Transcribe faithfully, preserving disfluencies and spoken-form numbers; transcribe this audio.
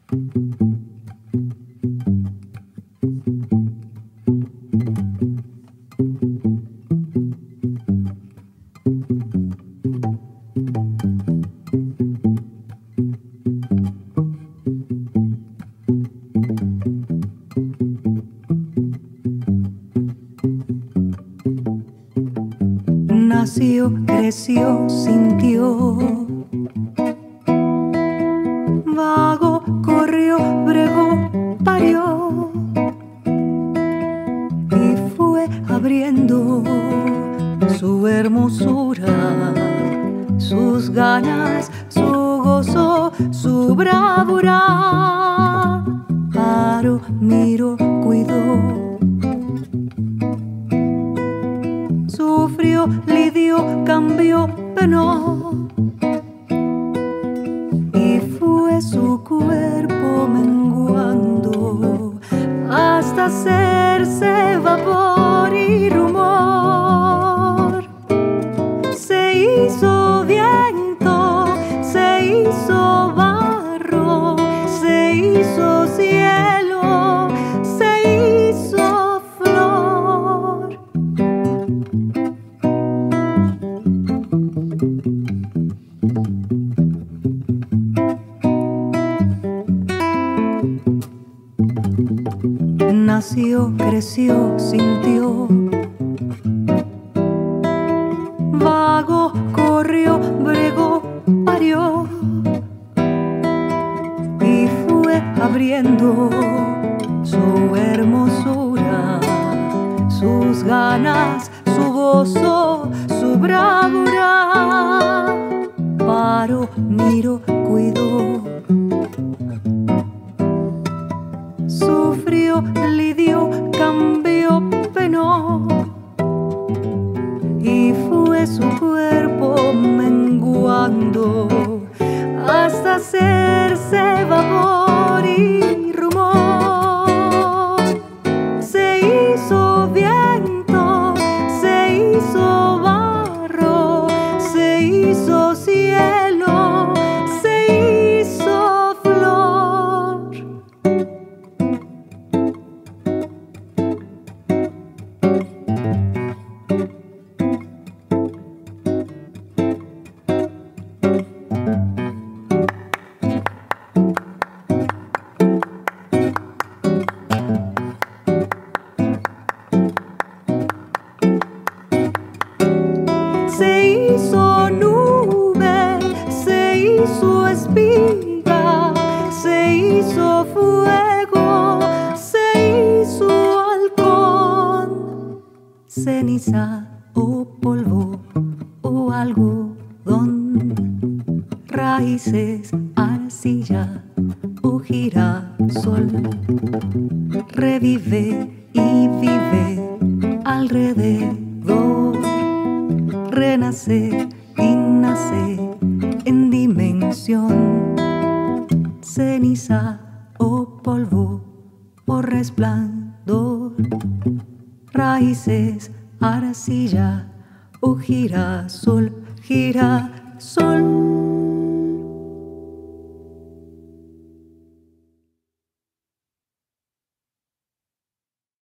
Nació, creció, sintió, vagó, corrió, bregó, parió y fue abriendo su hermosura, sus ganas, su gozo, su bravura. Paró, miró, cuidó, sufrió, lidió, cambió, penó y fue su cuerpo menguando hasta hacerse vapor y rumor. Se hizo viento, se hizo barro, se hizo cielo, se hizo flor. Nació, creció, sintió, vagó, corrió, bregó, parió y fue abriendo su hermosura, sus ganas, su gozo, su bravura. Paró, miró, cuidó, sufrió, lidió, cambió, penó y fue su cuerpo menguando hasta hacerse vapor y rumor. Se hizo viento, se hizo barro, se hizo cielo, se hizo flor. Se hizo nube, se hizo espiga, se hizo fuego, se hizo halcón, ceniza o polvo o algodón, raíces, arcilla o girasol, revive y vive alrededor. Renace y nace en dimensión, ceniza o polvo o resplandor, raíces, arcilla o girasol, girasol.